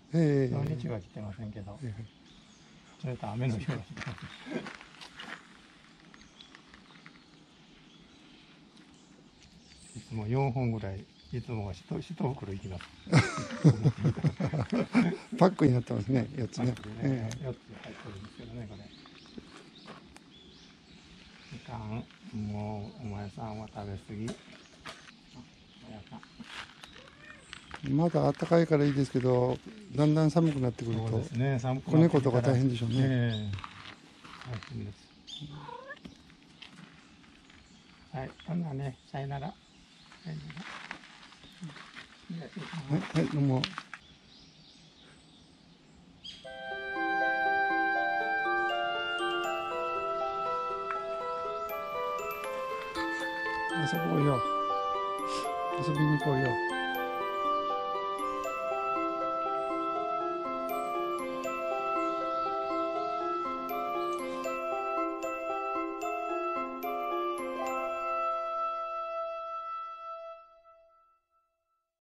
土日は来てませんけど、それと雨の日は来てます。いつも4本ぐらい、いつもは1袋いきます。 パックになってますね、4つね。 4つ入ってるんですけどね、これ。いかん、もうお前さんは食べ過ぎ。 まだ暖かいからいいですけど、だんだん寒くなってくると、子猫とか大変でしょうね。 大変です。はい、ほんならね、さよなら。 はい、どうも。